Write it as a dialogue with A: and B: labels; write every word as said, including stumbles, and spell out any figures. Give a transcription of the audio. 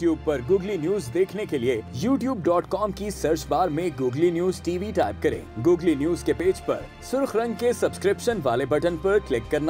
A: YouTube पर googly news देखने के लिए यूट्यूब डॉट कॉम की सर्च बार में गूगली न्यूज टीवी टाइप करें। गूगली न्यूज के पेज पर सुर्ख रंग के सब्सक्रिप्शन वाले बटन पर क्लिक करना